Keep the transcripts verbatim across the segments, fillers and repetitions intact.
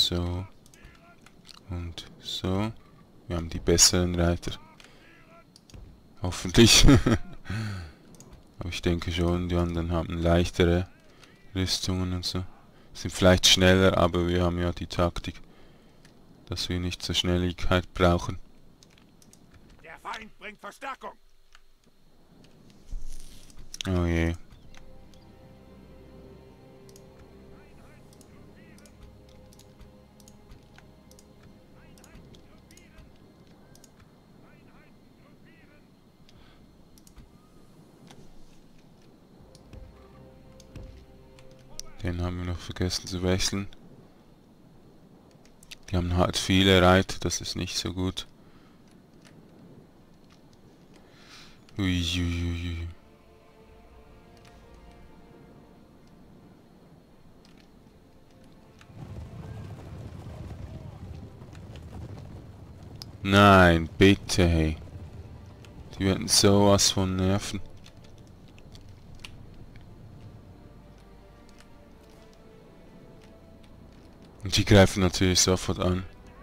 so und so. Wir haben die besseren Reiter. Hoffentlich. Aber ich denke schon, die anderen haben leichtere Rüstungen und so. Sind vielleicht schneller, aber wir haben ja die Taktik, dass wir nicht so Schnelligkeit brauchen. Der Feind bringt Verstärkung. Oh je. Den haben wir noch vergessen zu wechseln. Die haben halt viele Reiter, das ist nicht so gut. Uiuiui. Nein, bitte, hey. Die werden sowas von nerven. Und die greifen natürlich sofort an.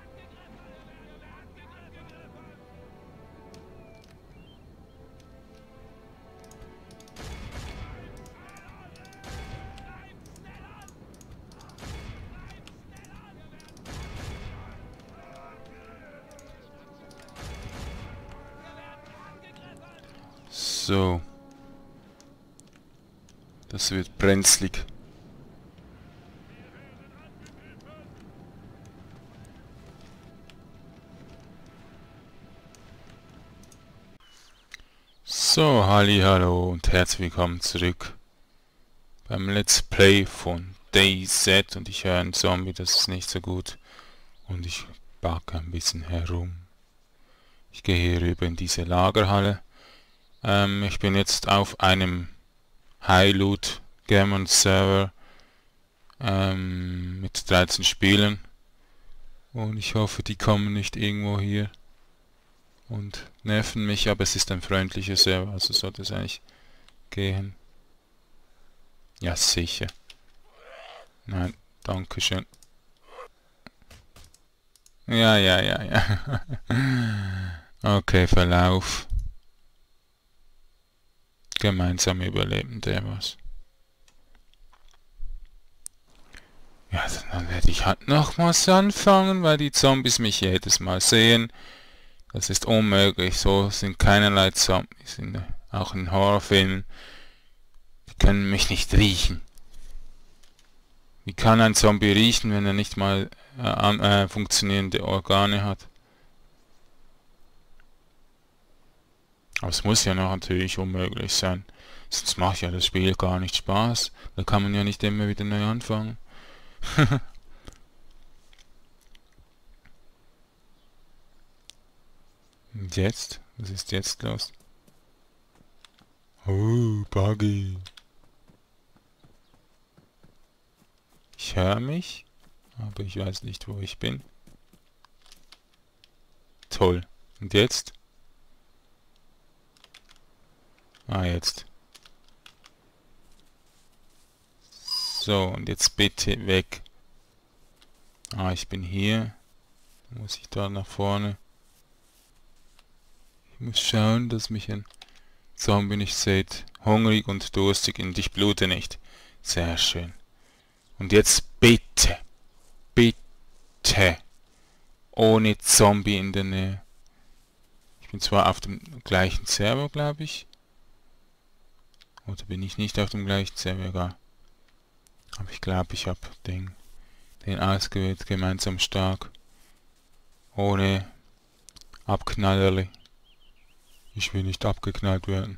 So. Das wird brenzlig. So, hallo und herzlich willkommen zurück beim Let's Play von DayZ. Und ich höre einen Zombie, das ist nicht so gut. Und ich backe ein bisschen herum. Ich gehe hier rüber in diese Lagerhalle. Ähm, ich bin jetzt auf einem High-Loot Gammon Server ähm, mit dreizehn Spielen. Und ich hoffe, die kommen nicht irgendwo hier und nerven mich, aber es ist ein freundlicher Server, also sollte es eigentlich gehen. Ja, sicher. Nein, danke schön. Ja, ja, ja, ja. Okay, Verlauf. Gemeinsam überleben, der was. Ja, dann werde ich halt nochmals anfangen, weil die Zombies mich jedes Mal sehen. Das ist unmöglich, so sind keinerlei Zombies, in, auch in Horrorfilmen. Die können mich nicht riechen. Wie kann ein Zombie riechen, wenn er nicht mal äh, äh, funktionierende Organe hat? Aber es muss ja noch natürlich unmöglich sein. Sonst macht ja das Spiel gar nicht Spaß. Da kann man ja nicht immer wieder neu anfangen. Und jetzt? Was ist jetzt los? Oh, Buggy. Ich höre mich, aber ich weiß nicht, wo ich bin. Toll. Und jetzt? Ah, jetzt. So, und jetzt bitte weg. Ah, ich bin hier. Muss ich da nach vorne? Ich muss schauen, dass mich ein Zombie nicht sieht. Hungrig und durstig und ich blute nicht. Sehr schön. Und jetzt bitte, bitte, ohne Zombie in der Nähe. Ich bin zwar auf dem gleichen Server, glaube ich. Oder bin ich nicht auf dem gleichen Server? Egal. Aber ich glaube, ich habe den, den ausgewählt, gemeinsam stark. Ohne Abknallerli. Ich will nicht abgeknallt werden.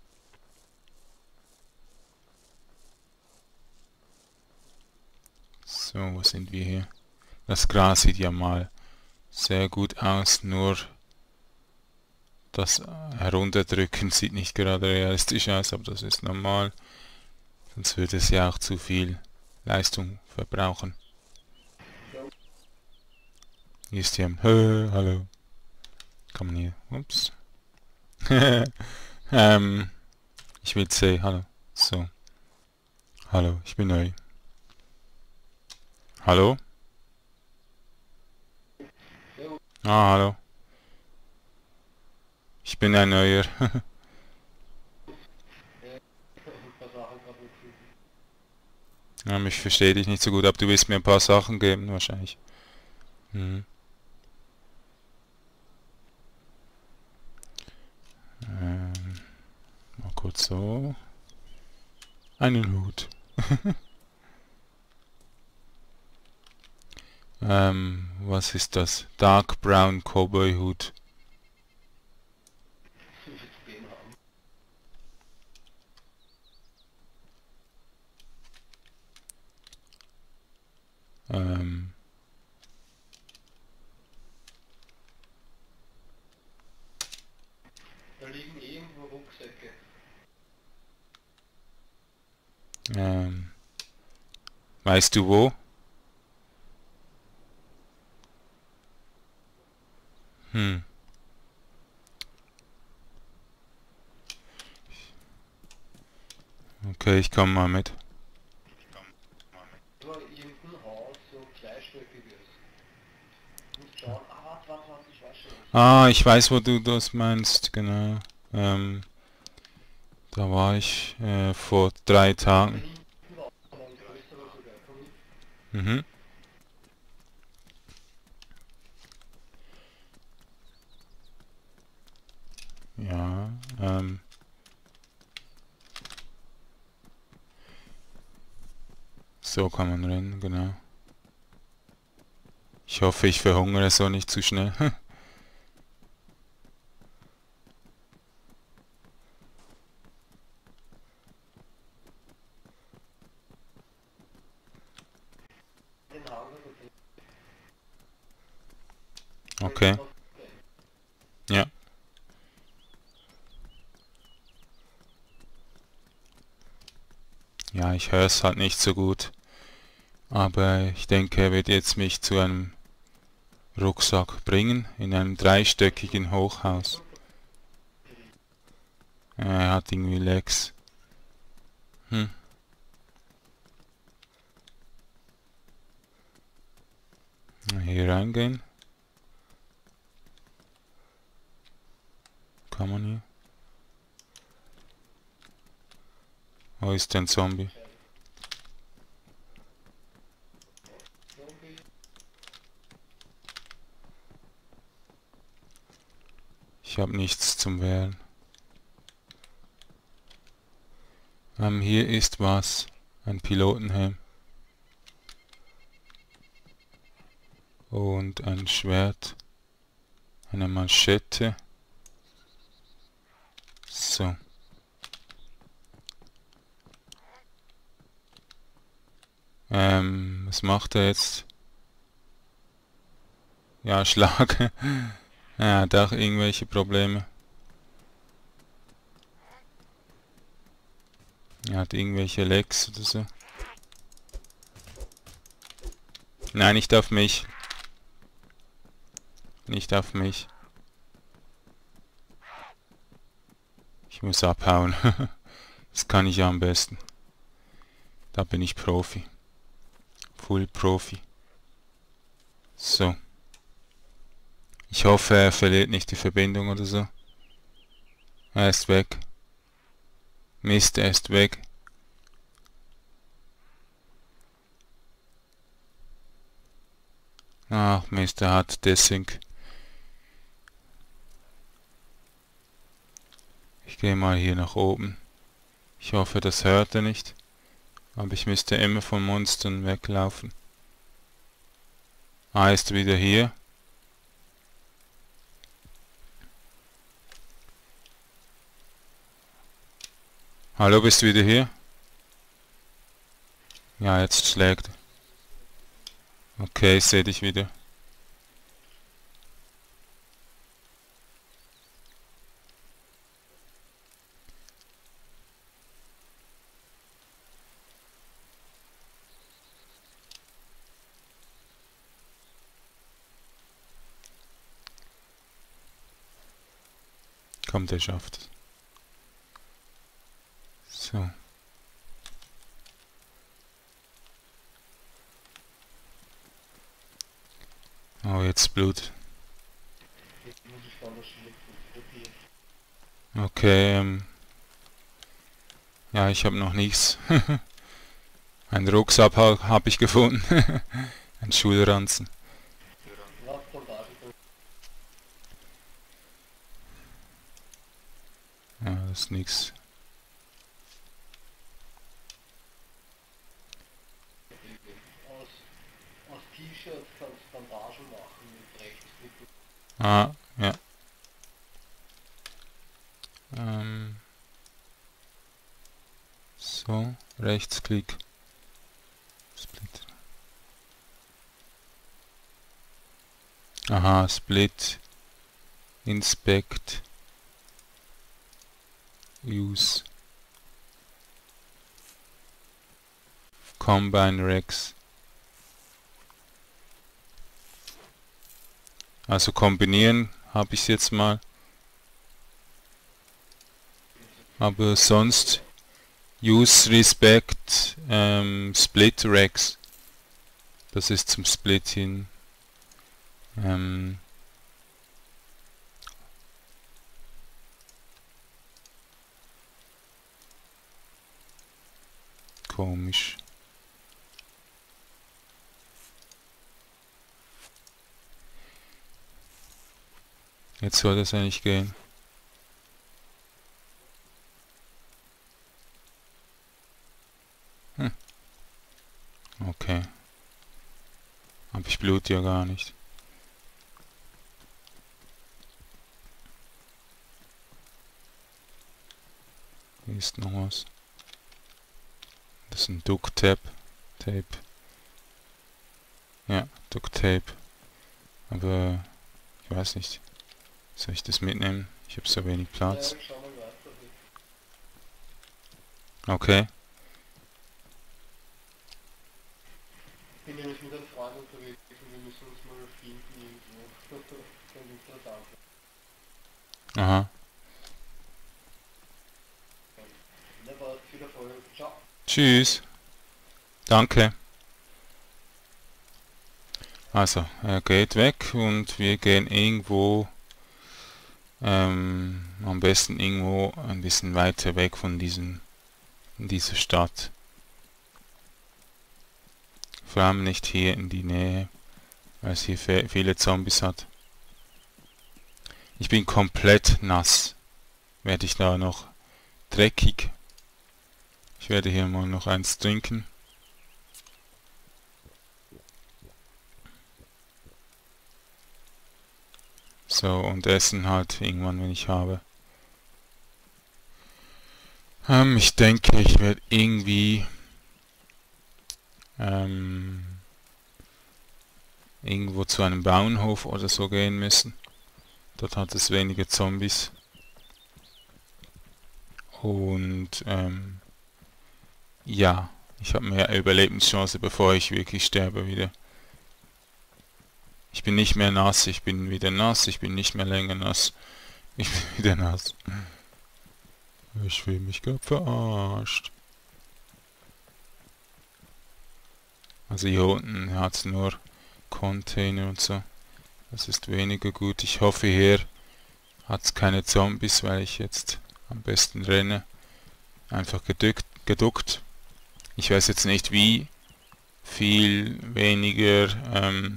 So, wo sind wir hier? Das Gras sieht ja mal sehr gut aus, nur das Herunterdrücken sieht nicht gerade realistisch aus, aber das ist normal. Sonst würde es ja auch zu viel Leistung verbrauchen. Hier ist hier ein Hö, hallo. Kann man hier. Ups. ähm, ich will C, hallo. So. Hallo, ich bin neu. Hallo? Ah, hallo. Ich bin ein Neuer. Ja, ich verstehe dich nicht so gut, aber du willst mir ein paar Sachen geben, wahrscheinlich. Mhm. Ähm, mal kurz so. Einen Hut. ähm, was ist das? Dark Brown Cowboy Hut. Ähm, Da liegen irgendwo Rucksäcke. ähm, weißt du wo? Hm. Okay, ich komme mal mit. Nur irgendein Haus, so zweistöckiges. Nicht schauen, ah, warte, warte, warte, ich weiß schon. Ah, ich weiß, wo du das meinst, genau. Ähm, da war ich äh, vor drei Da Tagen. hinten war noch ein größerer sogar. Komm mit. Mhm. Ja, ähm. So kann man rennen, genau. Ich hoffe, ich verhungere so nicht zu schnell. Den Hangar und den Okay. Ja. Ja, ich höre es halt nicht so gut. Aber ich denke, er wird jetzt mich zu einem Rucksack bringen, in einem dreistöckigen Hochhaus. Er hat irgendwie Lex. Hm. Hier reingehen. Kann man hier? Wo ist denn Zombie? Zombie. Ich habe nichts zum Wehren. Ähm, hier ist was. Ein Pilotenhelm. Und ein Schwert. Eine Manschette. So. Ähm, was macht er jetzt? Ja, Schlag. Er hat auch irgendwelche Probleme. Er hat irgendwelche Lecks oder so. Nein, nicht auf mich. Nicht auf mich. Ich muss abhauen. Das kann ich ja am besten. Da bin ich Profi. Full Profi. So. Ich hoffe, er verliert nicht die Verbindung oder so. Er ist weg. Mist, er ist weg. Ach Mist, er hat Desync. Ich gehe mal hier nach oben. Ich hoffe, das hört er nicht. Aber ich müsste immer von Monstern weglaufen. Ah, er ist wieder hier. Hallo, bist du wieder hier? Ja, jetzt schlägt. Okay, ich sehe dich wieder. Kommt, er schafft es. So. Oh, jetzt Blut. Okay, ähm, ja, ich habe noch nichts. Ein Rucksack ha habe ich gefunden. Ein Schulranzen. Was Plantage? Ja, das ist nix. Aus, aus T-Shirts kannst du Plantagen machen mit Rechtsklick. Ah, ja. Ähm, so, Rechtsklick. Split. Aha, Split. Inspect. Use. Combine Rex. Also kombinieren habe ich jetzt mal. Aber sonst Use Respect ähm, Split Rex. Das ist zum Split hin. Ähm, komisch. Jetzt soll das eigentlich gehen. Hm. Okay. Aber ich blute ja gar nicht. Hier ist noch was. Das ist ein Duct Tape. Tape. Ja, Duct Tape. Aber ich weiß nicht. Soll ich das mitnehmen? Ich habe so wenig Platz. Ja, schau mal weiter. Okay. Ich bin nämlich mit einem Freund unterwegs und wir müssen uns mal finden irgendwo. Ganz interessant. Aha. Wunderbar, viel Erfolg. Ciao. Tschüss. Danke. Also, er geht weg und wir gehen irgendwo, ähm, am besten irgendwo ein bisschen weiter weg von diesem, dieser Stadt. Vor allem nicht hier in die Nähe, weil es hier viele Zombies hat. Ich bin komplett nass. Werde ich da noch dreckig. Ich werde hier mal noch eins trinken. So, und essen halt irgendwann, wenn ich habe. Ähm, ich denke, ich werde irgendwie ähm, irgendwo zu einem Bauernhof oder so gehen müssen. Dort hat es weniger Zombies. Und ähm, ja, ich habe mehr Überlebenschance, bevor ich wirklich sterbe wieder. Ich bin nicht mehr nass, ich bin wieder nass, ich bin nicht mehr länger nass. Ich bin wieder nass. Ich fühle mich gerade verarscht. Also hier unten hat es nur Container und so. Das ist weniger gut. Ich hoffe, hier hat es keine Zombies, weil ich jetzt am besten renne. Einfach geduckt, geduckt. Ich weiß jetzt nicht, wie viel weniger ähm,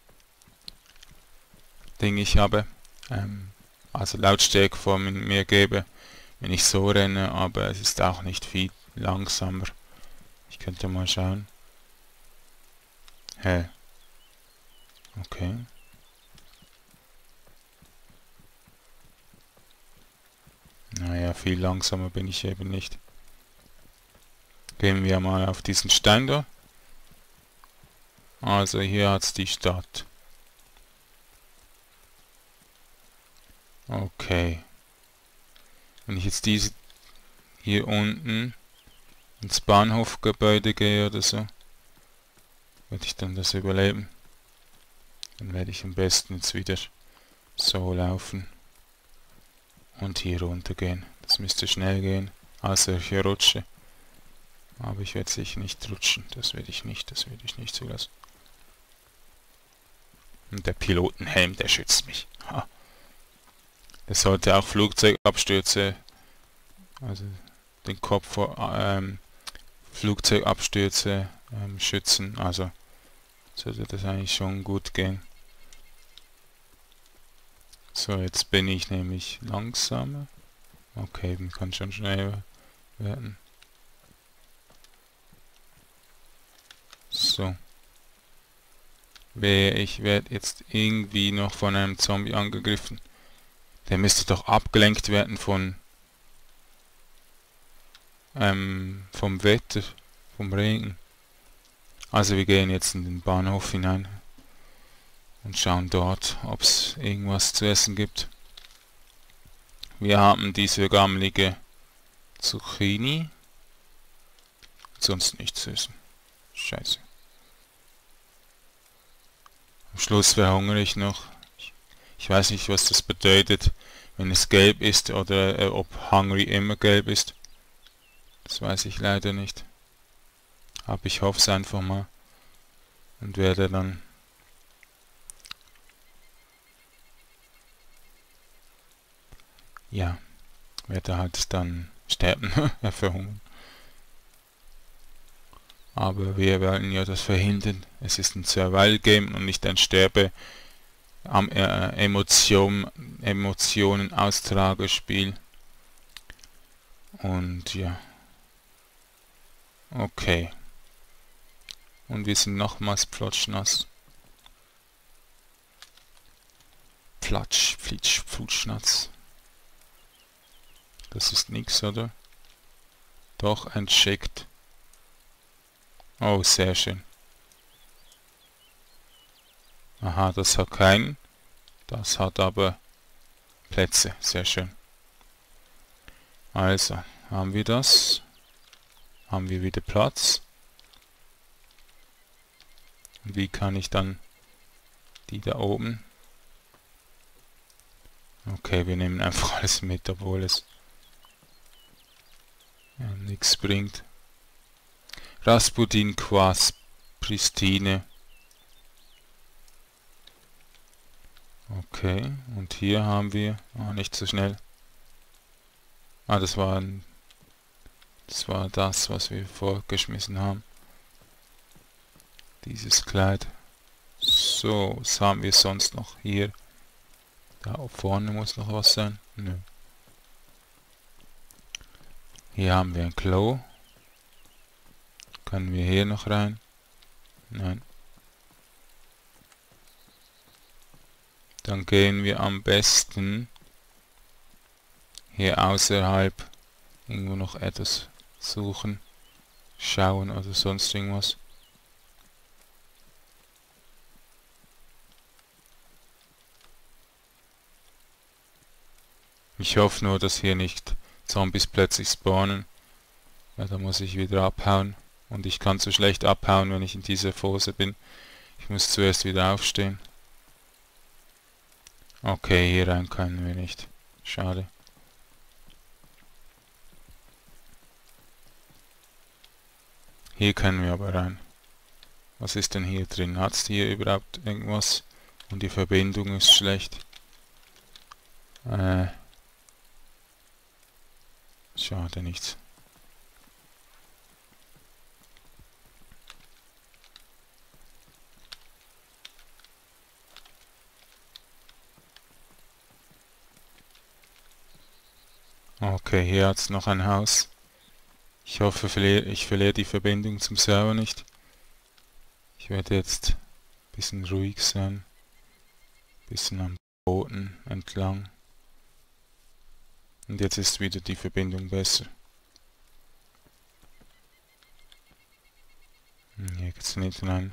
Dinge ich habe. Ähm, also Lautstärke vor mir gebe, wenn ich so renne, aber es ist auch nicht viel langsamer. Ich könnte mal schauen. Hä? Okay. Naja, viel langsamer bin ich eben nicht. Gehen wir mal auf diesen Stein da. Also hier hat's die Stadt. Okay. Wenn ich jetzt diese hier unten ins Bahnhofgebäude gehe oder so, werde ich dann das überleben. Dann werde ich am besten jetzt wieder so laufen und hier runter gehen. Das müsste schnell gehen, außer ich rutsche. Aber ich werde sicher nicht rutschen. Das werde ich nicht, das werde ich nicht zulassen. Und der Pilotenhelm, der schützt mich. Ha. Das sollte auch Flugzeugabstürze Also den Kopf vor ähm, Flugzeugabstürze ähm, schützen. Also sollte das eigentlich schon gut gehen. So, jetzt bin ich nämlich langsamer. Okay, man kann schon schneller werden. So. Ich werde jetzt irgendwie noch von einem Zombie angegriffen. Der müsste doch abgelenkt werden von ähm, vom Wetter, vom Regen. Also wir gehen jetzt in den Bahnhof hinein und schauen dort, ob es irgendwas zu essen gibt. Wir haben diese gammelige Zucchini. Sonst nichts zu essen. Scheiße. Am Schluss verhungere ich noch. Ich weiß nicht, was das bedeutet, wenn es gelb ist oder äh, ob hungry immer gelb ist. Das weiß ich leider nicht. Aber ich hoffe es einfach mal. Und werde dann ja, werde halt dann sterben, verhungern. Aber wir wollen ja das verhindern. Es ist ein Survival-Game und nicht ein Sterbe am äh, Emotion, Emotionen Austragespiel. Und ja. Okay. Und wir sind nochmals plotschnass. Platsch, flitsch, flutschnatz. Das ist nix, oder? Doch, entschickt. Oh, sehr schön. Aha, das hat keinen. Das hat aber Plätze. Sehr schön. Also, haben wir das. Haben wir wieder Platz. Und wie kann ich dann die da oben? Okay, wir nehmen einfach alles mit, obwohl es ja, nichts bringt. Rasputin Quas Pristine. Okay, und hier haben wir... Ah, nicht so schnell. Ah, das war ein, das war das, was wir vorgeschmissen haben. Dieses Kleid. So, was haben wir sonst noch hier? Da vorne muss noch was sein. Nö. Hier haben wir ein Klo. Können wir hier noch rein? Nein. Dann gehen wir am besten hier außerhalb irgendwo noch etwas suchen, schauen oder sonst irgendwas. Ich hoffe nur, dass hier nicht Zombies plötzlich spawnen. Ja, da muss ich wieder abhauen. Und ich kann so schlecht abhauen, wenn ich in dieser Phase bin. Ich muss zuerst wieder aufstehen. Okay, hier rein können wir nicht. Schade. Hier können wir aber rein. Was ist denn hier drin? Hat es hier überhaupt irgendwas? Und die Verbindung ist schlecht. Äh. Schade, nichts. Okay, hier hat es noch ein Haus. Ich hoffe, ich verliere die Verbindung zum Server nicht. Ich werde jetzt ein bisschen ruhig sein. Ein bisschen am Boden entlang. Und jetzt ist wieder die Verbindung besser. Hier geht's nicht rein.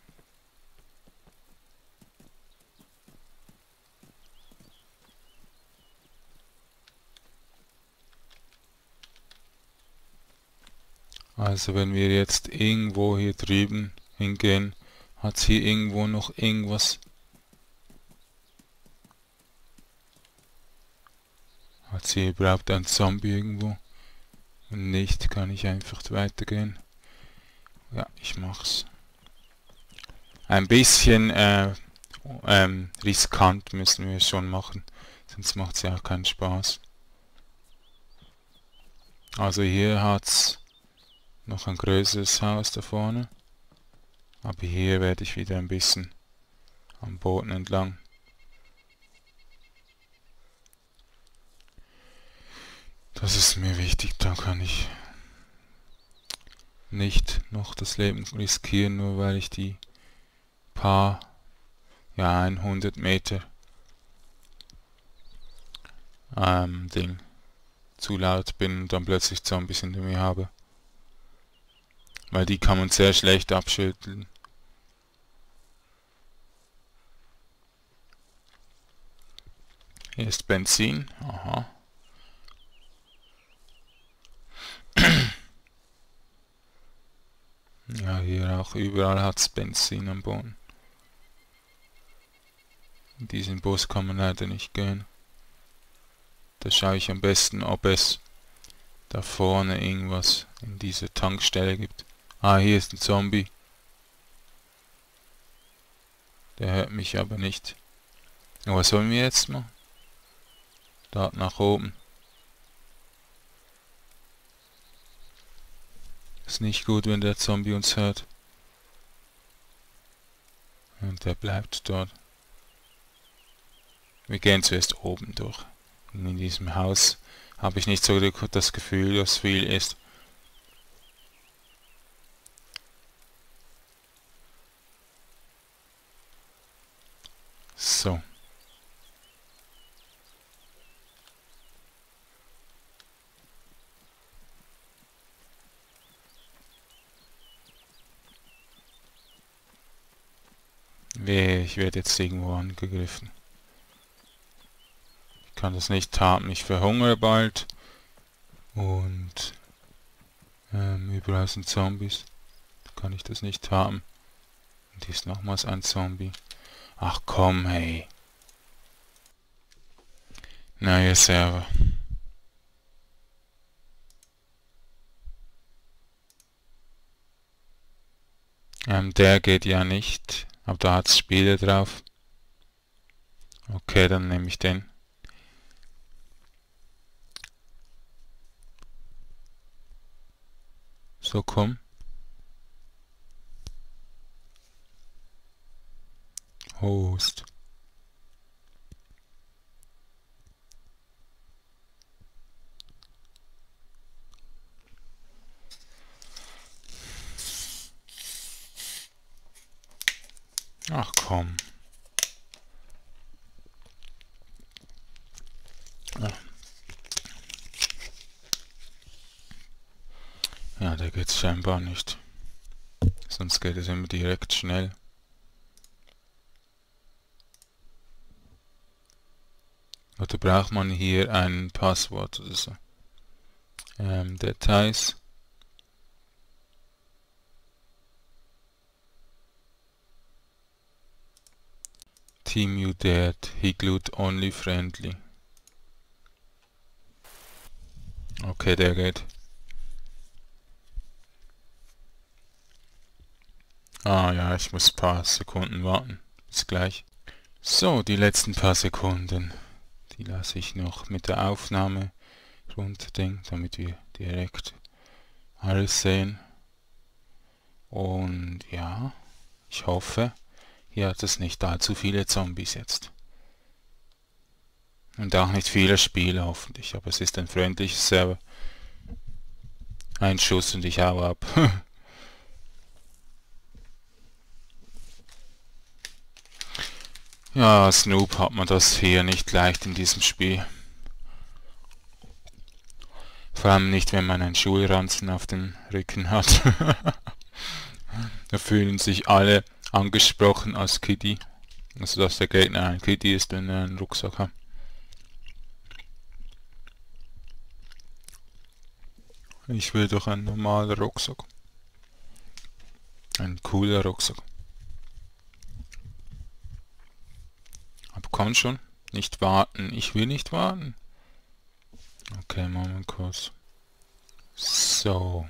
Also wenn wir jetzt irgendwo hier drüben hingehen, hat es hier irgendwo noch irgendwas. Hat es hier überhaupt ein Zombie irgendwo? Wenn nicht, kann ich einfach weitergehen. Ja, ich mach's. Ein bisschen äh, ähm, riskant müssen wir schon machen, sonst macht es ja auch keinen Spaß. Also hier hat's noch ein größeres Haus da vorne. Aber hier werde ich wieder ein bisschen am Boden entlang. Das ist mir wichtig, da kann ich nicht noch das Leben riskieren, nur weil ich die paar, ja, hundert Meter ähm, Ding zu laut bin und dann plötzlich Zombies hinter mir habe. Weil die kann man sehr schlecht abschütteln. Hier ist Benzin. Aha. Ja, hier auch überall hat es Benzin am Boden. In diesen Bus kann man leider nicht gehen. Da schaue ich am besten, ob es da vorne irgendwas in dieser Tankstelle gibt. Ah, hier ist ein Zombie. Der hört mich aber nicht. Und was sollen wir jetzt machen? Dort nach oben. Ist nicht gut, wenn der Zombie uns hört. Und der bleibt dort. Wir gehen zuerst oben durch. Und in diesem Haus habe ich nicht so das Gefühl, dass viel ist. So. Wehe, ich werde jetzt irgendwo angegriffen. Ich kann das nicht haben, ich verhungere bald. Und ähm, überall sind Zombies. Da kann ich das nicht haben. Und hier ist nochmals ein Zombie. Ach komm, hey. Neuer Server. Ähm, der geht ja nicht. Aber da hat es Spiele drauf. Okay, dann nehme ich den. So, komm. Host. Ach komm. Ah. Ja, da geht's scheinbar nicht. Sonst geht es immer direkt schnell. Oder braucht man hier ein Passwort oder so? Ähm, Details. Team you dared, he glued only friendly. Okay, der geht. Ah ja, ich muss ein paar Sekunden warten. Bis gleich. So, die letzten paar Sekunden. Die lasse ich noch mit der Aufnahme runterdenken, damit wir direkt alles sehen. Und ja, ich hoffe, hier hat es nicht allzu viele Zombies jetzt. Und auch nicht viele Spiele hoffentlich, aber es ist ein freundliches Server. Ein Schuss und ich hau ab. Ja, als Noob hat man das hier nicht leicht in diesem Spiel. Vor allem nicht, wenn man einen Schulranzen auf dem Rücken hat. Da fühlen sich alle angesprochen als Kitty. Also dass der Gegner ein Kitty ist, wenn er einen Rucksack hat. Ich will doch einen normalen Rucksack. Ein cooler Rucksack. Aber komm schon, nicht warten. Ich will nicht warten. Okay, machen wir kurz. So.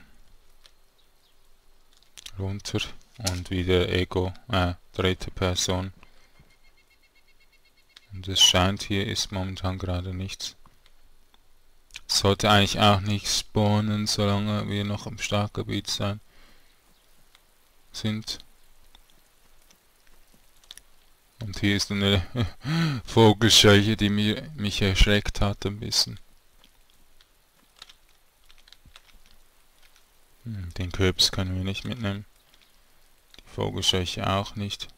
Runter und wieder Ego, äh, dritte Person. Und es scheint, hier ist momentan gerade nichts. Sollte eigentlich auch nicht spawnen, solange wir noch im Startgebiet sein sind. Und hier ist eine Vogelscheuche, die mir, mich erschreckt hat ein bisschen. Hm, den Kürbis können wir nicht mitnehmen. Die Vogelscheuche auch nicht.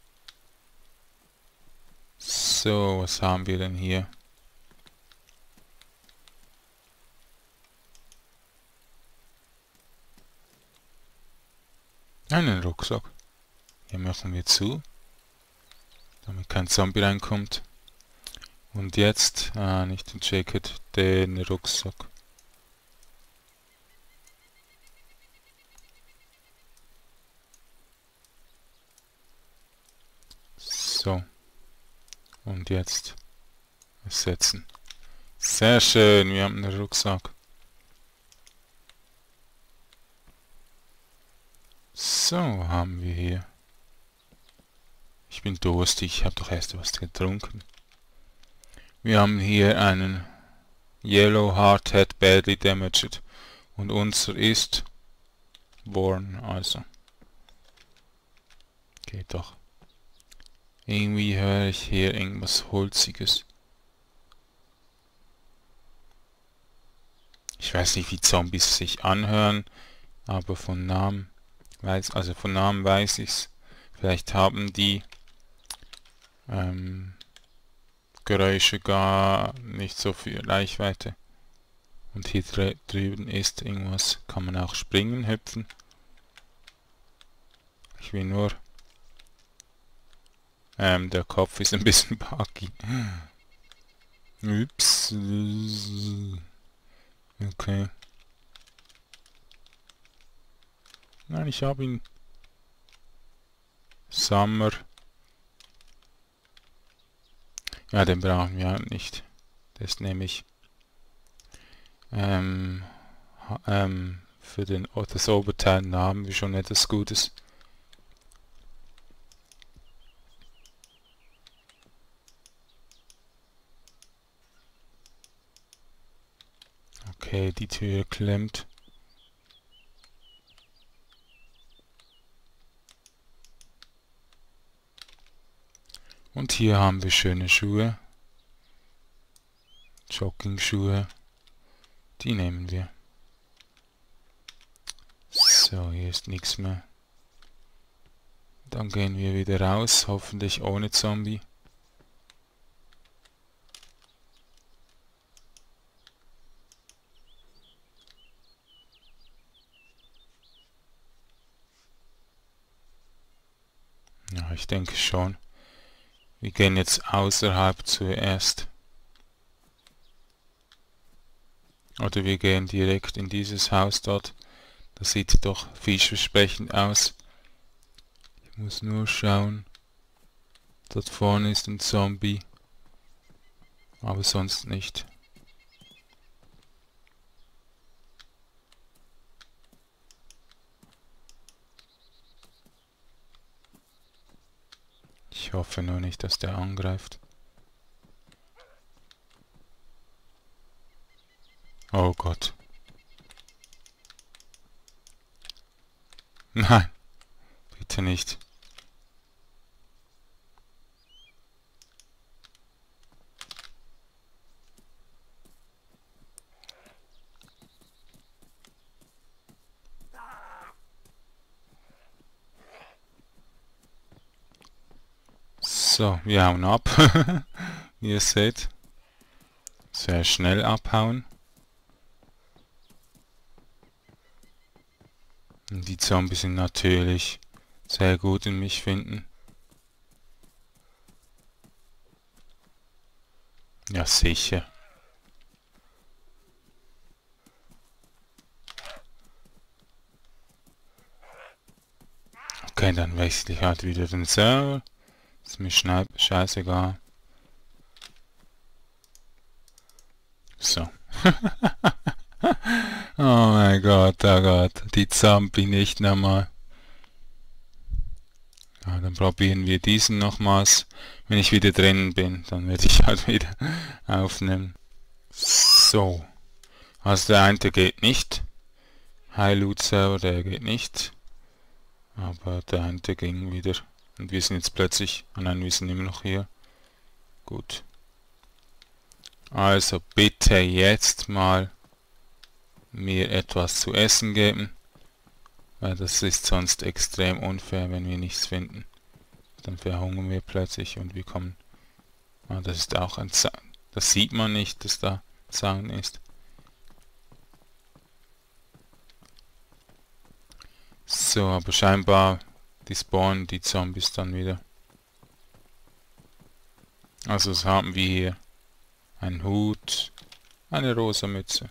So, was haben wir denn hier? Einen Rucksack. Hier machen wir zu, damit kein Zombie reinkommt. Und jetzt, ah, nicht den Jacket, den Rucksack. So. Und jetzt ersetzen. Sehr schön, wir haben einen Rucksack. So, haben wir hier. Ich bin durstig, ich habe doch erst was getrunken. Wir haben hier einen Yellow Hardhead Badly Damaged. Und unser ist Worn, also. Geht doch. Irgendwie höre ich hier irgendwas Holziges. Ich weiß nicht, wie Zombies sich anhören, aber von Namen weiß, also von Namen weiß ich's. Vielleicht haben die ähm, Geräusche gar nicht so viel Reichweite. Und hier drü drüben ist irgendwas, kann man auch springen, hüpfen. Ich will nur... Ähm, der Kopf ist ein bisschen buggy. Ups. Okay. Nein, ich habe ihn. Summer. Ja, den brauchen wir nicht. Das nehme ich. Ähm, ähm, für den, oh, das Oberteil haben wir schon etwas Gutes. Okay, die Tür klemmt. Und hier haben wir schöne Schuhe. Jogging-Schuhe. Die nehmen wir. So, hier ist nichts mehr. Dann gehen wir wieder raus, hoffentlich ohne Zombie. Ja, ich denke schon. Wir gehen jetzt außerhalb zuerst. Oder wir gehen direkt in dieses Haus dort. Das sieht doch vielversprechend aus. Ich muss nur schauen. Dort vorne ist ein Zombie. Aber sonst nicht. Ich hoffe nur nicht, dass der angreift. Oh Gott. Nein, bitte nicht. So, wir hauen ab. Wie ihr seht. Sehr schnell abhauen. Und die Zombies sind natürlich sehr gut in mich finden. Ja, sicher. Okay, dann wechsle ich halt wieder den Server. Ist mir scheißegal. So. Oh mein Gott, oh Gott. Die Zombie nicht nochmal. Ja, dann probieren wir diesen nochmals. Wenn ich wieder drinnen bin, dann werde ich halt wieder aufnehmen. So. Also der eine geht nicht. High Loot Server, der geht nicht. Aber der eine ging wieder. Und wir sind jetzt plötzlich... Oh nein, wir sind immer noch hier. Gut. Also bitte jetzt mal mir etwas zu essen geben. Weil das ist sonst extrem unfair, wenn wir nichts finden. Dann verhungern wir plötzlich und wir kommen... Ah, das ist auch ein Zaun. Das sieht man nicht, dass da Zaun ist. So, aber scheinbar die spawnen die Zombies dann wieder. Also was haben wir hier? Ein Hut, eine rosa Mütze.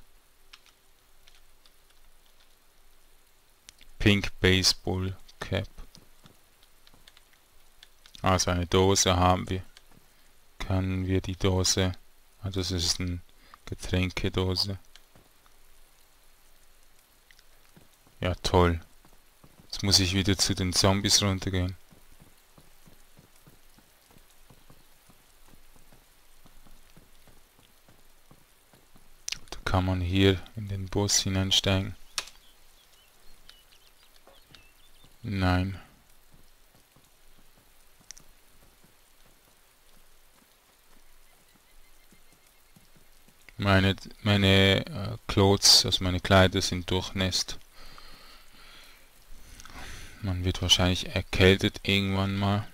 Pink Baseball Cap. Also eine Dose haben wir. Können wir die Dose... Ah, das ist eine Getränkedose. Ja, toll. Jetzt muss ich wieder zu den Zombies runtergehen. Da kann man hier in den Bus hineinsteigen. Nein. Meine, meine äh, Clothes, also meine Kleider sind durchnässt. Man wird wahrscheinlich erkältet irgendwann mal.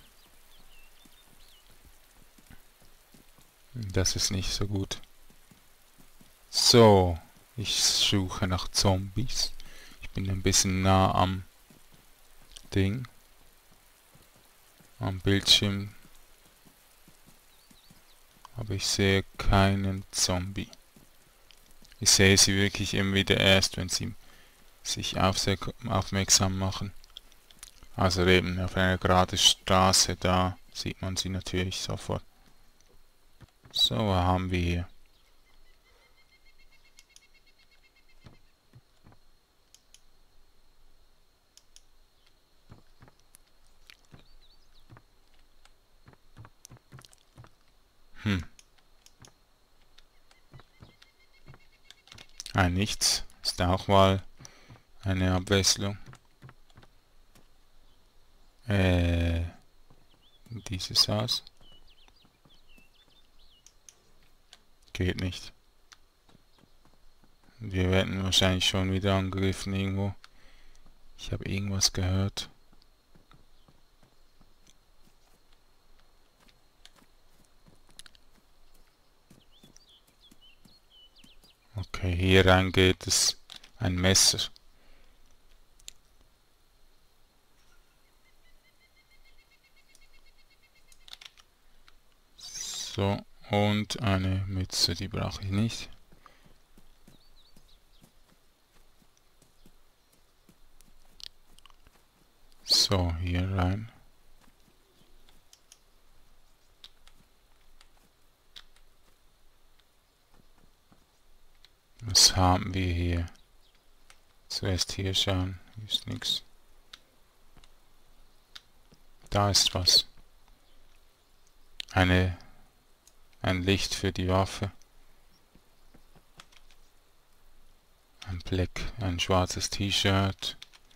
Das ist nicht so gut. So, ich suche nach Zombies. Ich bin ein bisschen nah am Ding. Am Bildschirm. Aber ich sehe keinen Zombie. Ich sehe sie wirklich immer wieder erst, wenn sie sich aufmerksam machen. Also eben auf einer geraden Straße, da sieht man sie natürlich sofort. So, was haben wir hier? Hm. Ein Nichts. Ist auch mal eine Abwechslung. Äh, dieses Haus. Geht nicht. Wir werden wahrscheinlich schon wieder angegriffen irgendwo. Ich habe irgendwas gehört. Okay, hier rein geht es ein Messer. So, und eine Mütze, die brauche ich nicht. So, hier rein. Was haben wir hier? Zuerst hier schauen. Hier ist nichts. Da ist was. Eine, ein Licht für die Waffe. Ein Black, ein schwarzes T-Shirt.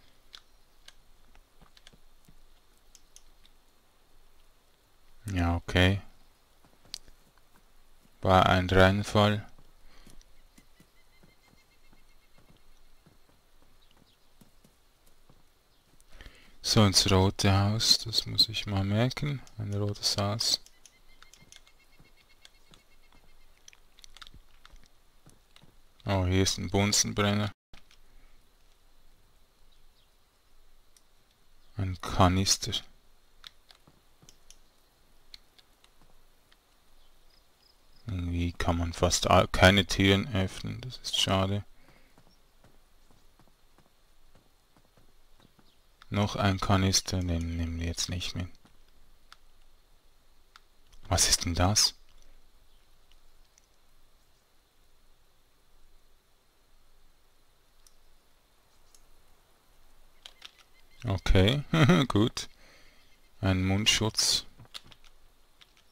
Ja, okay. War ein Reinfall. So, ins rote Haus, das muss ich mal merken. Ein rotes Haus. Oh, hier ist ein Bunsenbrenner. Ein Kanister. Irgendwie kann man fast keine Türen öffnen, das ist schade. Noch ein Kanister, den nehmen wir jetzt nicht mit. Was ist denn das? Okay, gut. Ein Mundschutz.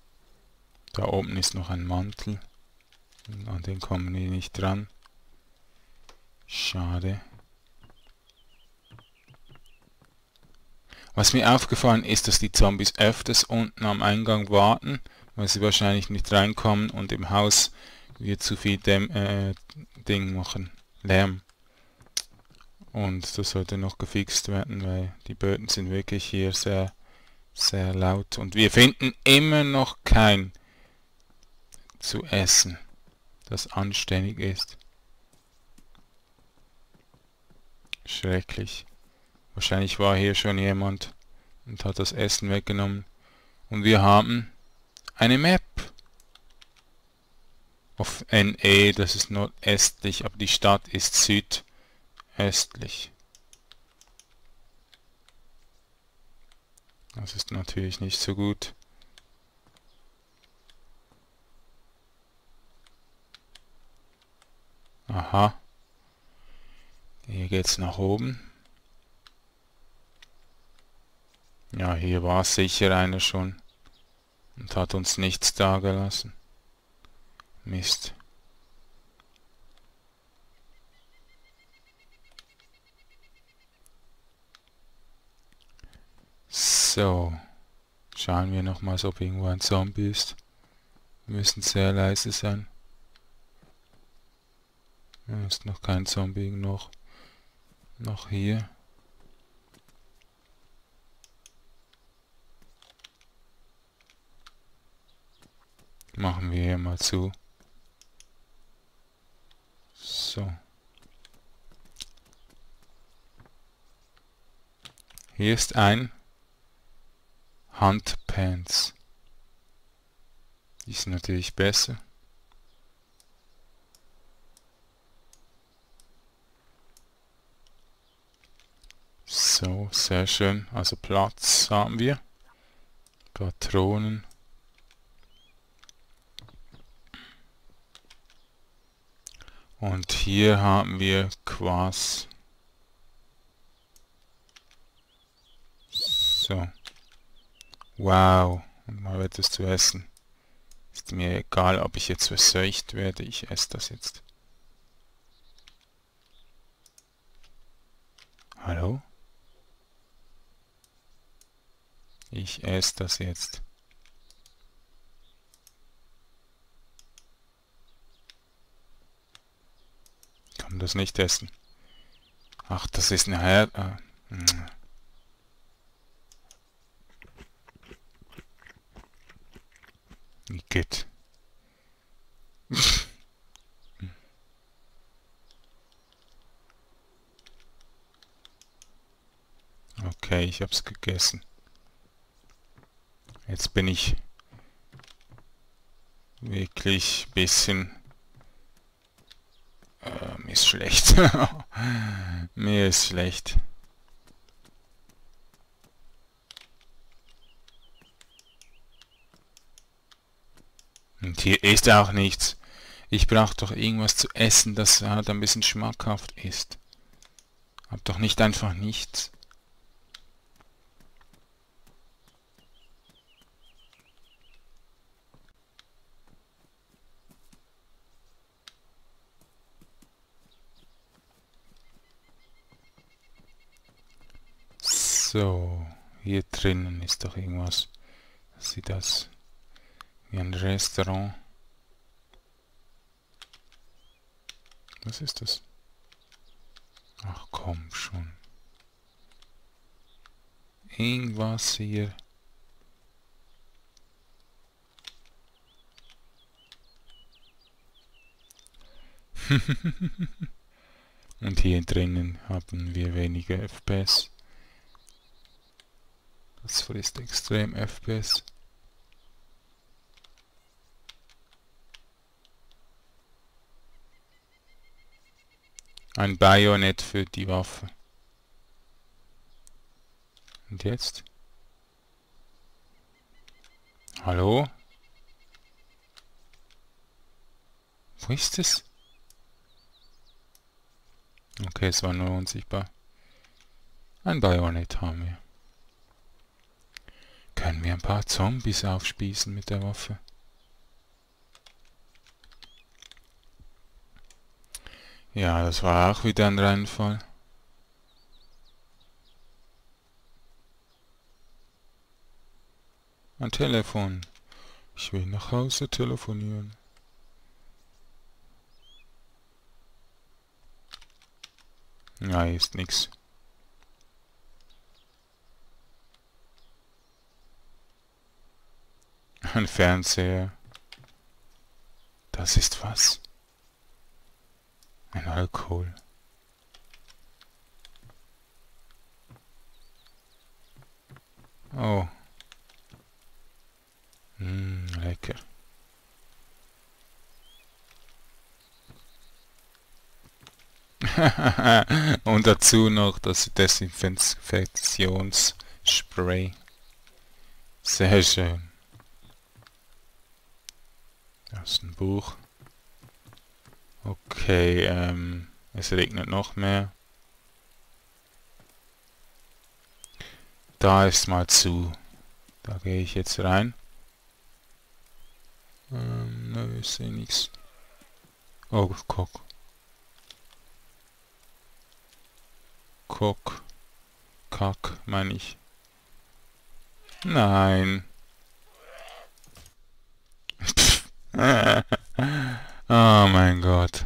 Da oben ist noch ein Mantel. An den kommen wir nicht dran. Schade. Was mir aufgefallen ist, dass die Zombies öfters unten am Eingang warten, weil sie wahrscheinlich nicht reinkommen und im Haus wir zu viel Däm äh, Ding machen. Lärm. Und das sollte noch gefixt werden, weil die Böden sind wirklich hier sehr, sehr laut. Und wir finden immer noch kein zu essen, das anständig ist. Schrecklich. Wahrscheinlich war hier schon jemand und hat das Essen weggenommen. Und wir haben eine Map. Auf N E, das ist nordöstlich, aber die Stadt ist südöstlich. Das ist natürlich nicht so gut. Aha. Hier geht's nach oben. Ja, hier war sicher einer schon und hat uns nichts dagelassen. Mist. So. Schauen wir nochmals, ob irgendwo ein Zombie ist. Wir müssen sehr leise sein. Ja, ist noch kein Zombie, noch, noch hier. Machen wir hier mal zu. So. Hier ist ein Handpants. Die sind natürlich besser. So, sehr schön. Also Platz haben wir. Patronen. Und hier haben wir Quas. So. Wow. Und mal etwas zu essen. Ist mir egal, ob ich jetzt verseucht werde. Ich esse das jetzt. Hallo? Ich esse das jetzt. Ich kann das nicht essen. Ach, das ist eine Her... Ah. Geht. Okay, ich hab's gegessen. Jetzt bin ich wirklich bisschen... Äh, mir ist schlecht. Mir ist schlecht. Und hier ist auch nichts. Ich brauche doch irgendwas zu essen, das halt ein bisschen schmackhaft ist. Hab doch nicht einfach nichts. So, hier drinnen ist doch irgendwas. Sieht das wie ein Restaurant. Was ist das? Ach komm schon. Irgendwas hier. Und hier drinnen haben wir weniger F P S. Das frisst extrem F P S. Ein Bajonett für die Waffe. Und jetzt? Hallo? Wo ist es? Okay, es war nur unsichtbar. Ein Bajonett haben wir. Können wir ein paar Zombies aufspießen mit der Waffe? Ja, das war auch wieder ein Reinfall. Ein Telefon. Ich will nach Hause telefonieren. Ja, hier ist nix. Ein Fernseher. Das ist was? Ein Alkohol. Oh. Mm, lecker. Und dazu noch das Desinfektionsspray. Sehr schön. Das ist ein Buch. Okay, ähm, es regnet noch mehr. Da ist mal zu. Da gehe ich jetzt rein. Ähm, nö, ich sehe nichts. Oh, guck. Guck. Kack, meine ich. Nein. Oh mein Gott.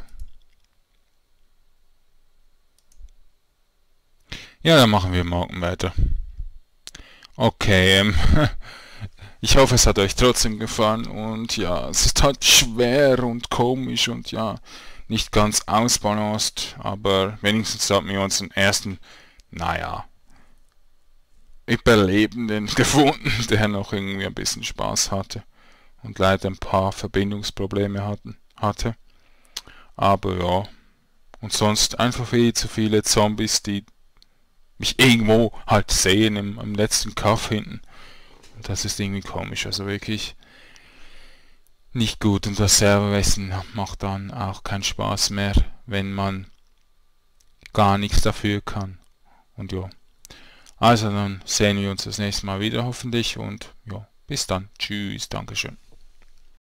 Ja, dann machen wir morgen weiter. Okay, ähm, ich hoffe, es hat euch trotzdem gefallen und ja, es ist halt schwer und komisch und ja, nicht ganz ausbalanciert, aber wenigstens haben wir unseren ersten, naja, Überlebenden gefunden, der noch irgendwie ein bisschen Spaß hatte und leider ein paar Verbindungsprobleme hatten, hatte. Aber ja, und sonst einfach viel zu viele Zombies, die mich irgendwo halt sehen im, im letzten Kaff hinten. Und das ist irgendwie komisch, also wirklich nicht gut. Und das Serverwechseln macht dann auch keinen Spaß mehr, wenn man gar nichts dafür kann. Und ja, also dann sehen wir uns das nächste Mal wieder hoffentlich und ja, bis dann. Tschüss, Dankeschön.